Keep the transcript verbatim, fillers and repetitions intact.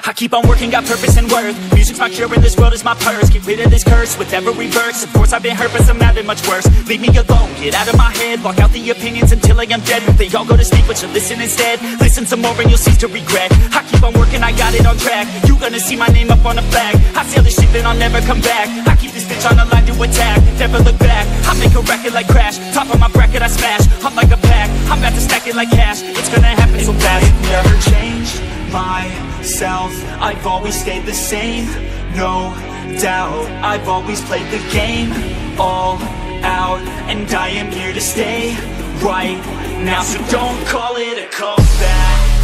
I keep on working, got purpose and worth. Music's my cure and this world is my purse. Get rid of this curse with every verse. Of course I've been hurt but some have been much worse. Leave me alone, get out of my head. Block out the opinions until I am dead. They all go to sleep but you listen instead. Listen some more and you'll cease to regret. I keep on working, I got it on track. You gonna see my name up on a flag. I sail this ship and I'll never come back. I keep this bitch on the line to attack. Never look back, I make a record like Crash. Top of my bracket I smash, I'm like a pack. I'm about to stack it like cash. It's gonna happen so fast. Never change myself, I've always stayed the same, no doubt. I've always played the game all out, and I am here to stay right now. So don't call it a comeback.